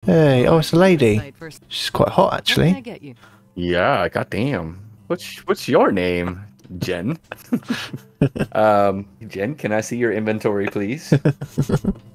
Hey, oh, it's a lady. She's quite hot, actually. Yeah, goddamn. What's your name, Jen? Jen, can I see your inventory, please?